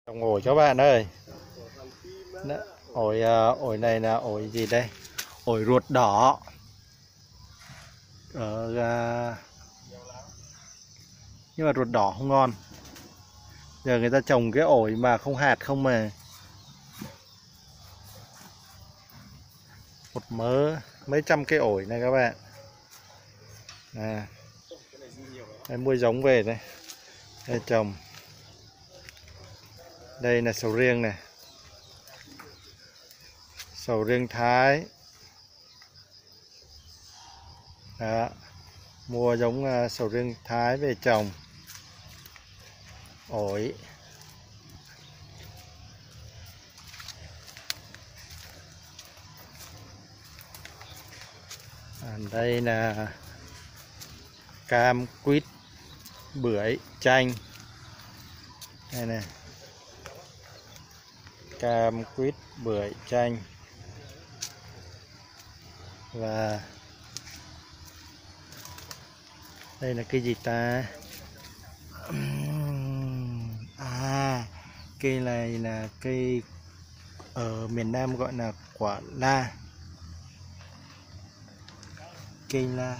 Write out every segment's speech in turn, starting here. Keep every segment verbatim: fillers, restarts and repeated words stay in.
Trồng ổi các bạn ơi. Đó, ổi à, ổi này là ổi gì đây? Ổi ruột đỏ. Ở à, nhưng mà ruột đỏ không ngon. Giờ người ta trồng cái ổi mà không hạt không mà. Một mớ mấy trăm cái ổi này các bạn. À. Đây, mua giống về đây. Đây trồng. Đây là sầu riêng này. Sầu riêng Thái. Đó. Mua giống uh, sầu riêng Thái về trồng. Ổi. À, đây là cam, quýt, bưởi, chanh. Đây này. Cam, quýt, bưởi, chanh. Và đây là cây gì ta? À, cây này là cây ở miền Nam gọi là quả la. Cây la.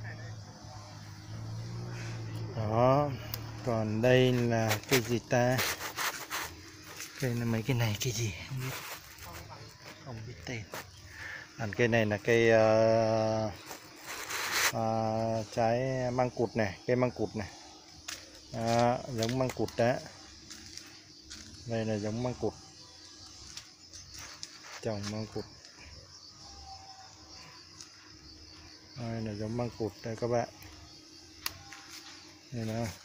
Đó. Còn đây là cây gì ta? Cây là mấy cái này cây gì không biết. Không biết tên. Còn cây này là cây uh, uh, trái măng cụt này, cây măng cụt này. À, giống măng cụt đó. Đây là giống măng cụt. Trồng măng cụt. Đây là giống măng cụt đây các bạn. Đây nào.